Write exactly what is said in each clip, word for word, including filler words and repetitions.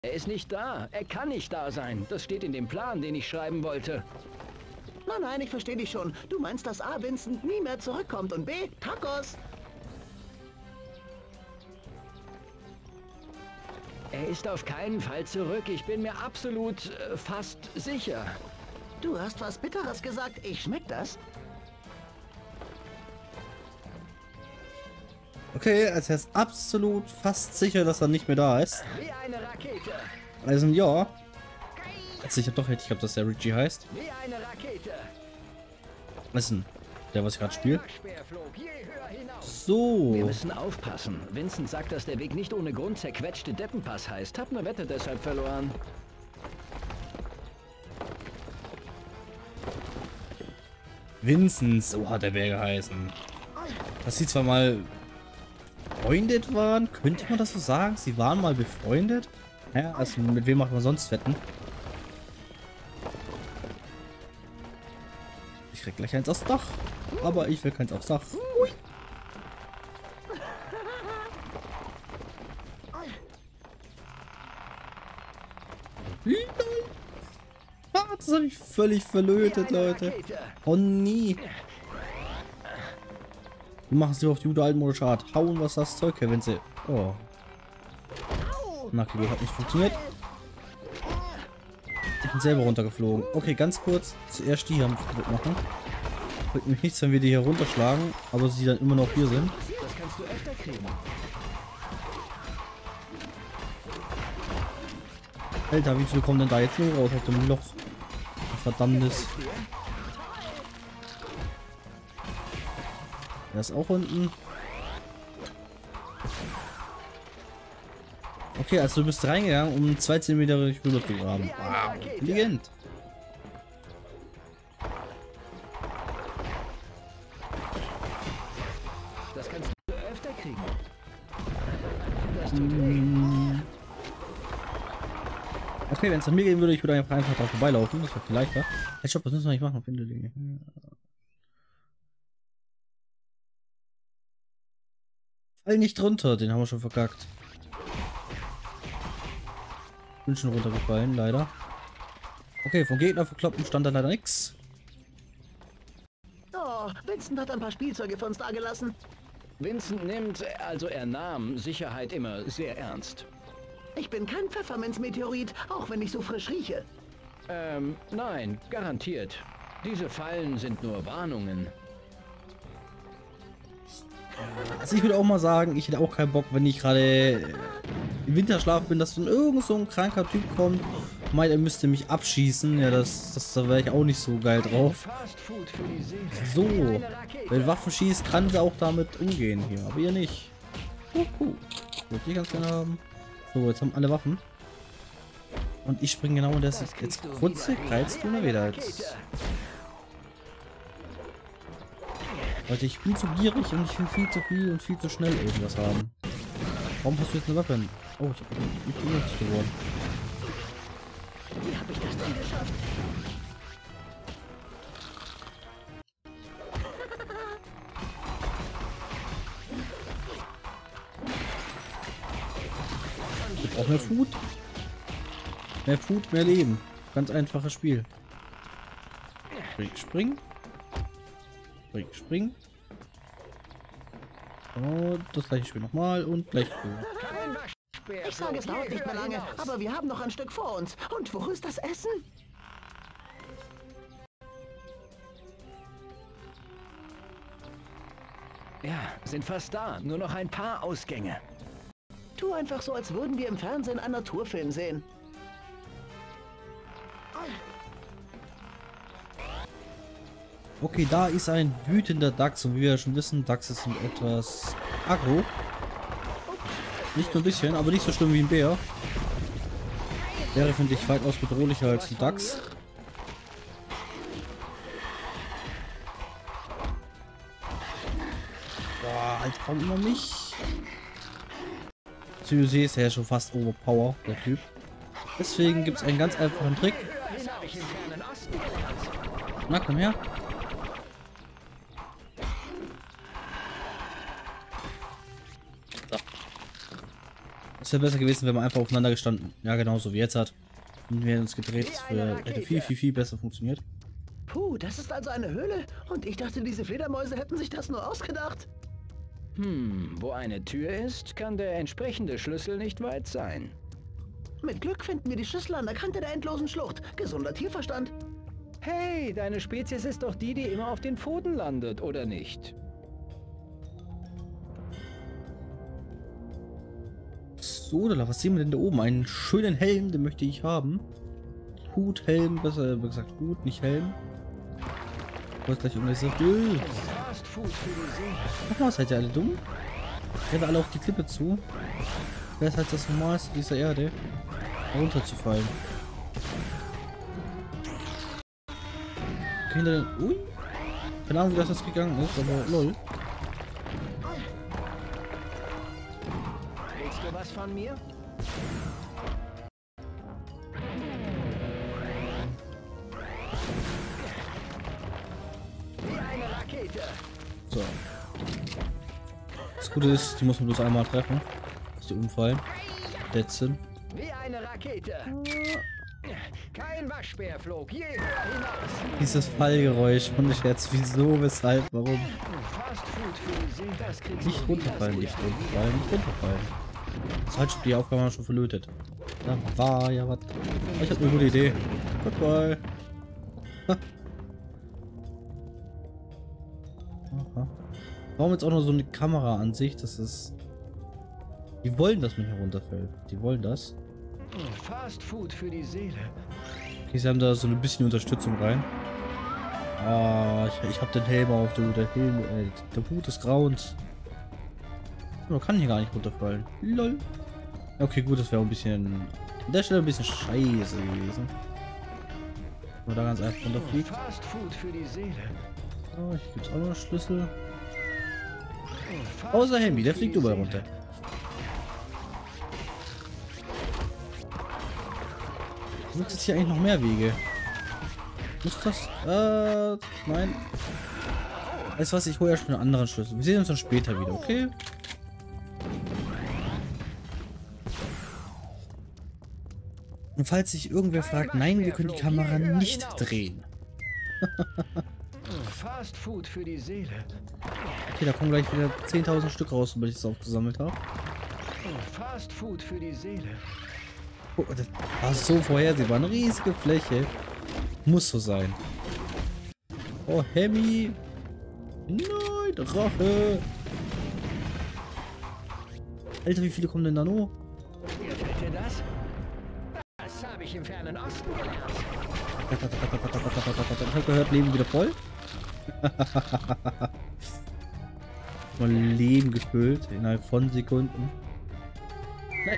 Er ist nicht da. Er kann nicht da sein. Das steht in dem Plan, den ich schreiben wollte. Nein, nein, ich verstehe dich schon. Du meinst, dass A. Vincent nie mehr zurückkommt und B. Tacos. Er ist auf keinen Fall zurück. Ich bin mir absolut äh, fast sicher. Du hast was Bitteres gesagt. Ich schmeck das. Okay, also er ist absolut fast sicher, dass er nicht mehr da ist. Wie eine Rakete. Also ja. Also ich hab doch hätte ich glaube, dass der Richie heißt. Wie eine Rakete. Was ist denn der, was ich gerade spiele? Waschbär flog je höher hinaus. So. Wir müssen aufpassen. Vincent sagt, dass der Weg nicht ohne Grund zerquetschte Deppenpass heißt. Hab eine Wette deshalb verloren. Vincent, so hat der Bär geheißen. Dass sie zwar mal befreundet waren, könnte man das so sagen? Sie waren mal befreundet? Ja, also mit wem macht man sonst Wetten? Ich krieg gleich eins aufs Dach. Aber ich will keins aufs Dach. Ui. Ah, das habe ich völlig verlötet, Leute. Oh nie. Wir machen es lieber auf die gute Altmode Schad. Hauen, was das Zeug, wenn sie. Oh. Na, okay, hat nicht funktioniert. Ich bin selber runtergeflogen. Okay, ganz kurz. Zuerst die haben kaputt machen. Bringt mich nichts, wenn wir die hier runterschlagen, aber sie dann immer noch hier sind. Das kannst du öfter kriegen. Alter, wie viele kommen denn da jetzt nur raus aus dem Loch? Verdammtes. Der ist auch unten. Okay, also du bist reingegangen, um zwei Zentimeter rüber zu graben. Wow, intelligent. Das kannst du öfter kriegen. Das tut weh. Okay, wenn es nach mir gehen würde, ich würde einfach einfach da vorbeilaufen. Das wäre viel leichter. Hey, stopp, was müssen wir nicht machen? Finde Dinge. Fall nicht runter, den haben wir schon verkackt. Bin schon runtergefallen, leider. Okay, vom Gegner verkloppen stand da leider nichts. Oh, Vincent hat ein paar Spielzeuge für uns dagelassen. Vincent nimmt, also er nahm, Sicherheit immer sehr ernst. Ich bin kein Pfefferminzmeteorit, auch wenn ich so frisch rieche. Ähm, nein, garantiert. Diese Fallen sind nur Warnungen. Also ich würde auch mal sagen, ich hätte auch keinen Bock, wenn ich gerade im Winterschlaf bin, dass dann irgend so ein kranker Typ kommt, meint, er müsste mich abschießen. Ja, das, das da wäre ich auch nicht so geil drauf. So, wenn Waffen schießt, kann sie auch damit umgehen hier, aber ihr nicht. Uhu. Würde ich ganz gerne haben. So, jetzt haben alle Waffen. Und ich springe genau in das. Jetzt kurze kreist du mal wieder jetzt. Leute, ich bin zu gierig und ich will viel zu viel und viel zu schnell irgendwas haben. Warum hast du jetzt eine Waffe? Oh, ich, hab, ich bin richtig geworden. Wie habe ich das denn geschafft? Ich brauche mehr Food. Mehr Food, mehr Leben. Ganz einfaches Spiel. Spring, spring. Spring, spring. Und das gleiche Spiel nochmal und gleich rüber. Ich sage, es dauert nicht mehr lange, aber wir haben noch ein Stück vor uns. Und wo ist das Essen? Ja, sind fast da. Nur noch ein paar Ausgänge. Tu einfach so, als würden wir im Fernsehen einen Naturfilm sehen. Okay, da ist ein wütender Dachs und wie wir ja schon wissen, Dachse sind etwas aggro. Nicht nur ein bisschen, aber nicht so schlimm wie ein Bär. Bäre finde ich weitaus bedrohlicher als ein Dachs. Boah, halt kaum über mich. Wie du siehst, er ist schon fast overpower, der Typ. Deswegen gibt es einen ganz einfachen Trick. Na, komm her. Es wäre besser gewesen, wenn wir einfach aufeinander gestanden. Ja, genauso wie jetzt hat. Und wir hätten uns gedreht. Das wär, hätte viel, viel, viel besser funktioniert. Puh, das ist also eine Höhle? Und ich dachte, diese Fledermäuse hätten sich das nur ausgedacht. Hm, wo eine Tür ist, kann der entsprechende Schlüssel nicht weit sein. Mit Glück finden wir die Schlüssel an der Kante der endlosen Schlucht. Gesunder Tierverstand. Hey, deine Spezies ist doch die, die immer auf den Pfoten landet, oder nicht? So, da was sehen wir denn da oben? Einen schönen Helm, den möchte ich haben. Hut, Helm, besser gesagt Hut, nicht Helm. Ich wollte gleich irgendwas sagt. Fast Food für die Seele. Mach mal, seid ihr alle dumm? Rennen alle auf die Klippe zu. Wäre es halt das Normalste dieser Erde, runterzufallen. Okay, hinter den... Ui. Keine Ahnung, wie das jetzt gegangen ist, aber lol. Willst du was von mir? Wie eine Rakete. So. Das Gute ist, die muss man bloß einmal treffen. Dass die umfallen. Detzen. Wie eine Rakete. Kein Waschbär flog je höher hinaus. Dieses Fallgeräusch. Und ich jetzt wieso, weshalb, warum? Fast Food für die Seele. Das kriegst Nicht du runterfallen, nie nicht aus runterfallen, nicht runterfallen. Das hat schon die Aufgabe schon verlötet. Da war ja was. Ich hab eine gute Idee. Goodbye. Aha. Warum jetzt auch noch so eine Kameraansicht? Das ist. Die wollen, dass man hier runterfällt. Die wollen das. Fast Food für die Seele. Okay, sie haben da so ein bisschen Unterstützung rein. Ah, ich, ich hab den Helm auf, du. Der Helm, äh, der Hut des Grauens. Man kann hier gar nicht runterfallen. Lol. Okay, gut, das wäre ein bisschen. An der Stelle ein bisschen scheiße gewesen. Wenn man da ganz einfach runterfliegt. Fast Food für die Seele. So, hier gibt's auch noch Schlüssel. Außer Hemi, der fliegt überall runter. Gibt es hier eigentlich noch mehr Wege? Muss das? Äh, nein. Weißt du was, ich hole ja schon einen anderen Schlüssel. Wir sehen uns dann später wieder, okay? Und falls sich irgendwer fragt, nein, wir können die Kamera nicht drehen. Fast Food für die Seele. Okay, da kommen gleich wieder zehntausend Stück raus, weil ich es aufgesammelt habe. Fast Food für die Seele. Oh, das war so vorhersehbar. Eine riesige Fläche. Muss so sein. Oh, Hemi. Nein, Drache. Alter, wie viele kommen denn da noch? Gefällt dir das? Das habe ich im fernen Osten gelernt. Ich habe gehört, Leben wieder voll. Mal Leben gefüllt innerhalb von Sekunden. Nein.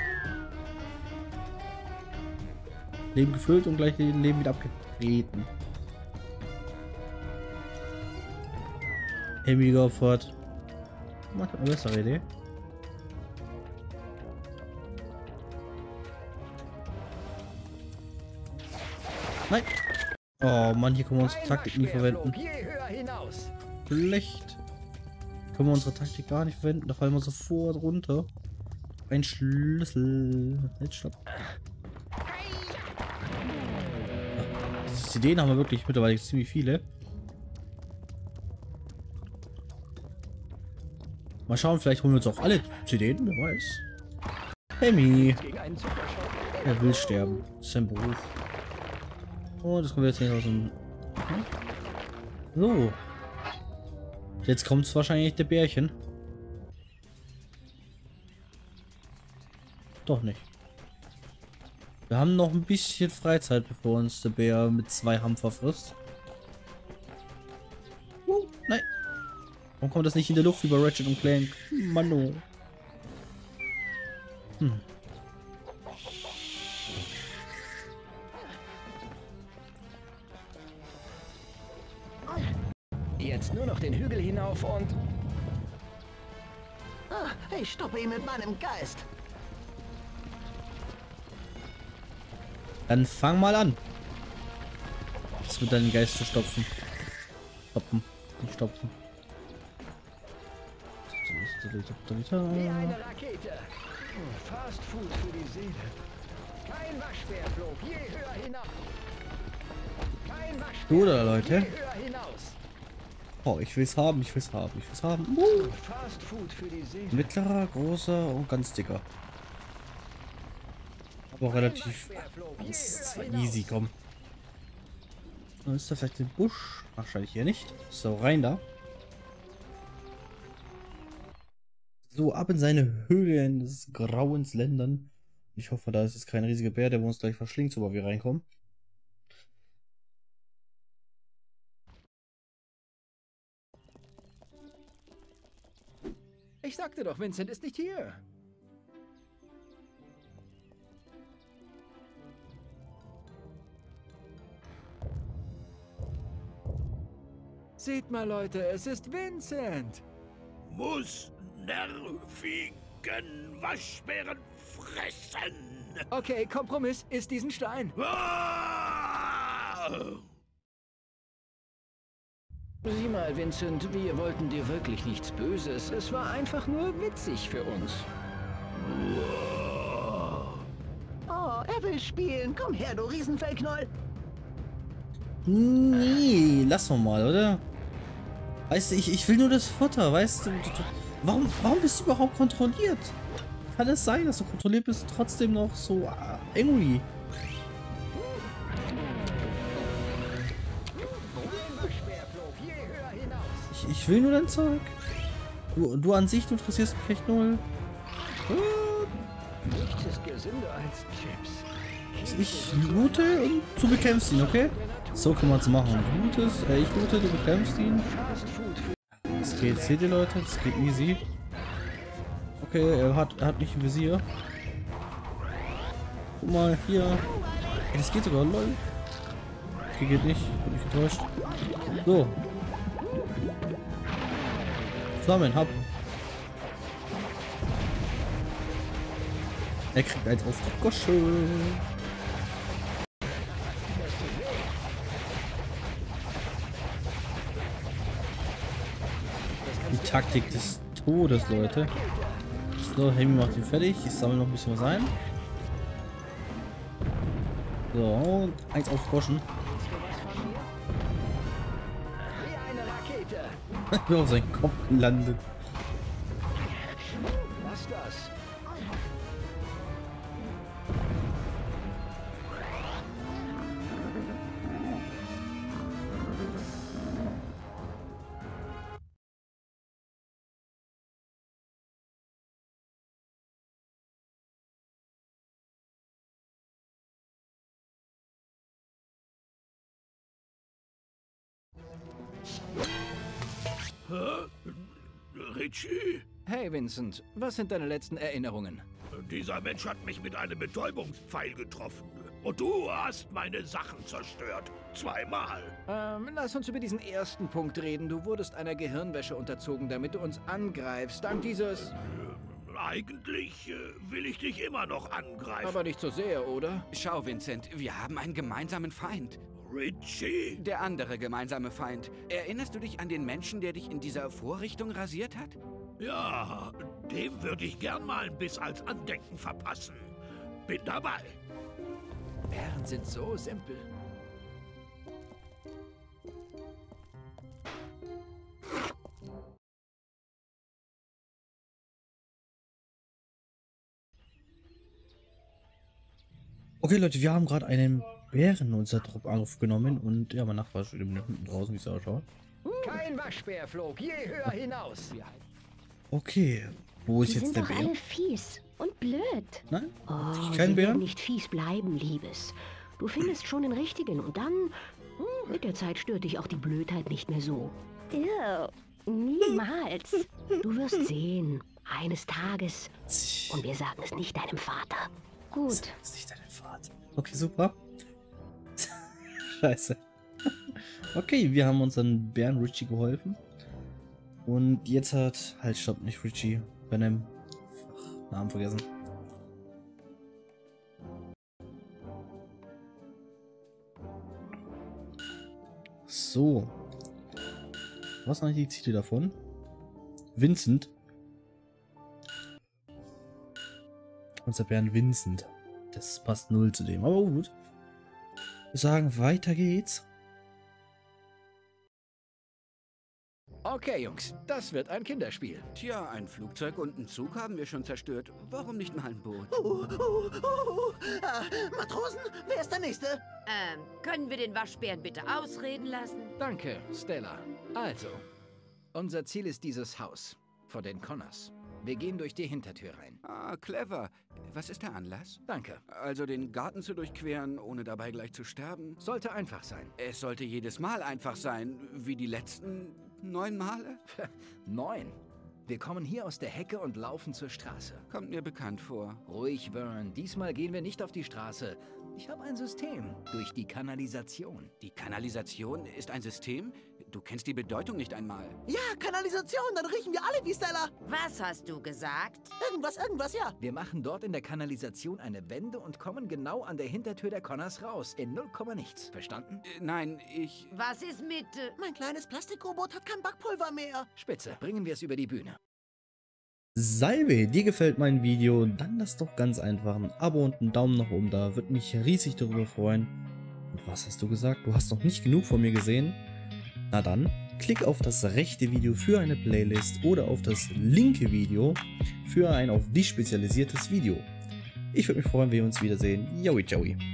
Leben gefüllt und gleich Leben wieder abgetreten. Hemi geopfert. Macht eine bessere Idee. Nein. Oh Mann, hier können wir unsere Taktik nie verwenden. Schlecht. Können wir unsere Taktik gar nicht verwenden. Da fallen wir sofort runter. Ein Schlüssel. Jetzt stopp. Diese Ideen haben wir wirklich mittlerweile ziemlich viele. Mal schauen, vielleicht holen wir uns auch alle C Ds, wer weiß. Hemi. Er will sterben. Das ist sein Beruf. Oh, das kommen wir jetzt nicht aus dem... So. Jetzt kommt es wahrscheinlich der Bärchen. Doch nicht. Wir haben noch ein bisschen Freizeit, bevor uns der Bär mit zwei Hampfer frisst. Uh, nein. Warum kommt das nicht in der Luft wie bei Ratchet und Clank? Mano. Hm. Jetzt nur noch den Hügel hinauf und... Ah, ich stoppe ihn mit meinem Geist. Dann fang mal an. Das mit deinem Geist zu stopfen. Stoppen. Nicht stopfen. Wie eine Rakete. Fast Food für die Seele. Kein Waschbär flog je höher hinaus. Kein Waschbär So, da, Leute. je höher hinaus. Oh, ich will's haben, ich will's haben, ich will's haben. Uh. Fast Food für die Seele. Mittlerer, großer und ganz dicker. Aber auch relativ. Das ist easy, komm. So, ist da vielleicht ein Busch? Wahrscheinlich hier nicht. So, rein da. So, ab in seine Höhlen des Grauens Ländern. Ich hoffe, da ist jetzt kein riesiger Bär, der uns gleich verschlingt, sobald wir reinkommen. Ich sagte doch, Vincent ist nicht hier. Seht mal, Leute, es ist Vincent. Muss nervigen Waschbären fressen. Okay, Kompromiss ist diesen Stein. Ah! Sieh mal, Vincent, wir wollten dir wirklich nichts Böses. Es war einfach nur witzig für uns. Oh, er will spielen. Komm her, du Riesenfellknoll. Nee, lass doch mal, oder? Weißt du, ich, ich will nur das Futter, weißt du? du, du warum, warum bist du überhaupt kontrolliert? Kann es sein, dass du kontrolliert bist und trotzdem noch so äh, angry? Ich, ich will nur dein Zeug. Du, du an sich, du interessierst mich echt null. Nichts ist gesünder als Chips. Ich loote und du bekämpfst ihn, okay? So kann man es machen. Du lootest, äh, ich loote, du bekämpfst ihn. Das geht, seht ihr Leute? Das geht easy. Okay, er hat, er hat nicht ein Visier. Guck mal, hier. Ey, das geht sogar, lol. Okay, geht nicht. Bin ich getäuscht. So. Flammen, hab. Er kriegt eins auf die Gosche. Die Taktik des Todes, Leute. So, Hemi macht ihn fertig. Ich sammle noch ein bisschen was ein. So, und eins auf Goschen. Wie eine Rakete. Ich bin auf seinen Kopf gelandet. Lass das. Richie? Hey Vincent, was sind deine letzten Erinnerungen? Dieser Mensch hat mich mit einem Betäubungspfeil getroffen. Und du hast meine Sachen zerstört. Zweimal. Ähm, lass uns über diesen ersten Punkt reden. Du wurdest einer Gehirnwäsche unterzogen, damit du uns angreifst. Dank dieses... Äh, eigentlich äh, will ich dich immer noch angreifen. Aber nicht so sehr, oder? Schau, Vincent, wir haben einen gemeinsamen Feind. Richie? Der andere gemeinsame Feind. Erinnerst du dich an den Menschen, der dich in dieser Vorrichtung rasiert hat? Ja, dem würde ich gern mal ein Biss als Andenken verpassen. Bin dabei. Bären sind so simpel. Okay, Leute, wir haben gerade einen Bären in unser Trupp aufgenommen und ja, mein Nachbar steht hinten draußen, wie es ausschaut. Kein Waschbär flog je höher hinaus. Okay, wo ist Die jetzt sind der doch Bär? alle fies und blöd. Nein? Oh, Kein sie Bär? werden nicht fies bleiben, Liebes. Du findest schon den richtigen und dann, hm, mit der Zeit stört dich auch die Blödheit nicht mehr so. Ew, niemals. Du wirst sehen, eines Tages. Und wir sagen es nicht deinem Vater. Gut. Das ist nicht dein Vater. Okay, super. Scheiße. Okay, wir haben unseren Bären Richie geholfen. Und jetzt hat... Halt, stopp, nicht Richie. Venom. Ach, Namen vergessen. So. Was sind eigentlich die Ziele davon? Vincent. Unser Bären Vincent. Das passt null zu dem, aber gut. Wir sagen, weiter geht's. Okay, Jungs, das wird ein Kinderspiel. Tja, ein Flugzeug und einen Zug haben wir schon zerstört. Warum nicht mal ein Boot? Uh, uh, uh, uh. Äh, Matrosen, wer ist der Nächste? Ähm, können wir den Waschbären bitte ausreden lassen? Danke, Stella. Also, unser Ziel ist dieses Haus vor den Connors. Wir gehen durch die Hintertür rein. Ah, clever. Was ist der Anlass? Danke. Also den Garten zu durchqueren, ohne dabei gleich zu sterben? Sollte einfach sein. Es sollte jedes Mal einfach sein, wie die letzten neun Male? Neun. Wir kommen hier aus der Hecke und laufen zur Straße. Kommt mir bekannt vor. Ruhig, Vern. Diesmal gehen wir nicht auf die Straße. Ich habe ein System. Durch die Kanalisation. Die Kanalisation ist ein System? Du kennst die Bedeutung nicht einmal. Ja, Kanalisation, dann riechen wir alle wie Stella. Was hast du gesagt? Irgendwas, irgendwas, ja. Wir machen dort in der Kanalisation eine Wende und kommen genau an der Hintertür der Connors raus. In null Komma nichts. Verstanden? Äh, nein, ich... Was ist mit... Äh, Mein kleines Plastikrobot hat kein Backpulver mehr. Spitze. Bringen wir es über die Bühne. Salve, dir gefällt mein Video, dann lass doch ganz einfach ein Abo und einen Daumen nach oben da, würde mich riesig darüber freuen. Und was hast du gesagt? Du hast noch nicht genug von mir gesehen? Na dann, klick auf das rechte Video für eine Playlist oder auf das linke Video für ein auf dich spezialisiertes Video. Ich würde mich freuen, wenn wir uns wiedersehen. Yowie, Joey.